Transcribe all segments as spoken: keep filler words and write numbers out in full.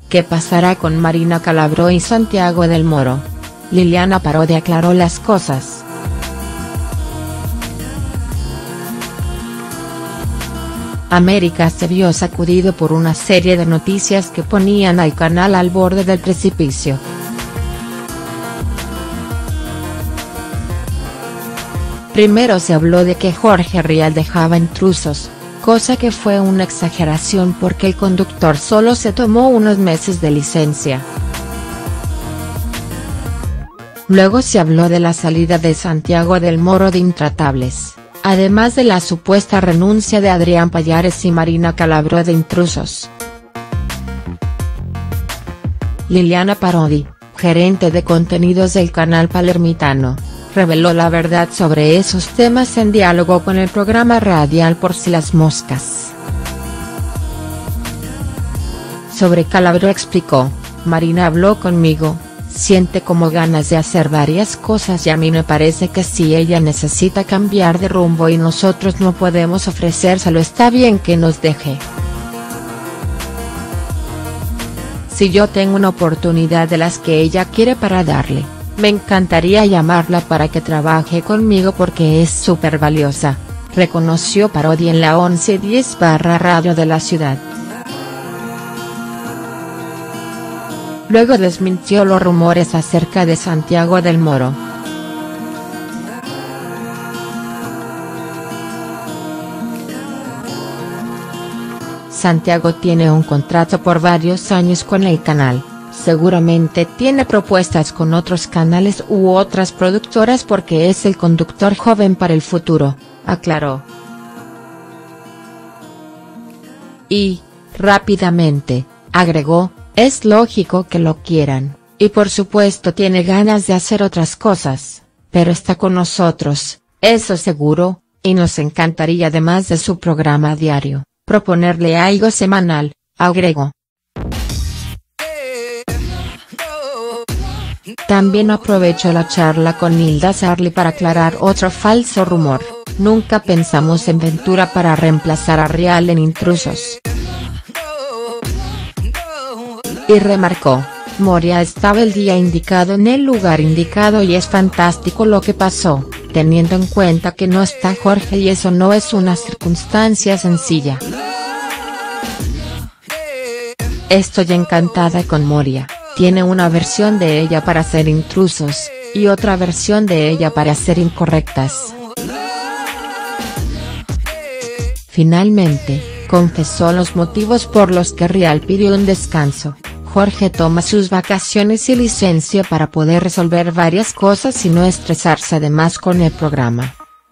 ¿Qué pasará con Marina Calabró y Santiago del Moro? Liliana Parodi aclaró las cosas. América se vio sacudido por una serie de noticias que ponían al canal al borde del precipicio. Primero se habló de que Jorge Rial dejaba intrusos, cosa que fue una exageración porque el conductor solo se tomó unos meses de licencia. Luego se habló de la salida de Santiago del Moro de Intratables, además de la supuesta renuncia de Adrián Pallares y Marina Calabró de Intrusos. Liliana Parodi, gerente de contenidos del canal palermitano, reveló la verdad sobre esos temas en diálogo con el programa radial Por si las moscas. Sobre Calabró explicó: Marina habló conmigo, siente como ganas de hacer varias cosas y a mí me parece que si ella necesita cambiar de rumbo y nosotros no podemos ofrecérselo, está bien que nos deje. Si yo tengo una oportunidad de las que ella quiere para darle, me encantaría llamarla para que trabaje conmigo porque es súper valiosa, reconoció Parodi en la once diez barra radio de la ciudad. Luego desmintió los rumores acerca de Santiago del Moro. Santiago tiene un contrato por varios años con el canal, seguramente tiene propuestas con otros canales u otras productoras porque es el conductor joven para el futuro, aclaró. Y, rápidamente, agregó: es lógico que lo quieran, y por supuesto tiene ganas de hacer otras cosas, pero está con nosotros, eso seguro, y nos encantaría además de su programa diario, proponerle algo semanal, agregó. También aprovechó la charla con Nilda Sarli para aclarar otro falso rumor: nunca pensamos en Ventura para reemplazar a Rial en Intrusos. Y remarcó: Moria estaba el día indicado en el lugar indicado y es fantástico lo que pasó, teniendo en cuenta que no está Jorge y eso no es una circunstancia sencilla. Estoy encantada con Moria, tiene una versión de ella para hacer Intrusos, y otra versión de ella para hacer Incorrectas. Finalmente, confesó los motivos por los que Rial pidió un descanso. Jorge toma sus vacaciones y licencia para poder resolver varias cosas y no estresarse además con el programa.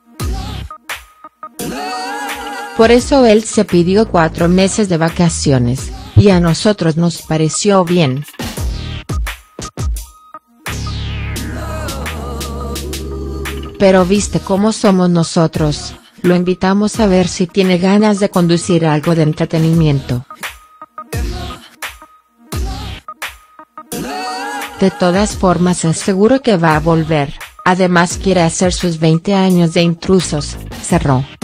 Por eso él se pidió cuatro meses de vacaciones, y a nosotros nos pareció bien. Pero viste cómo somos nosotros, lo invitamos a ver si tiene ganas de conducir algo de entretenimiento. De todas formas es seguro que va a volver, además quiere hacer sus veinte años de Intrusos, cerró.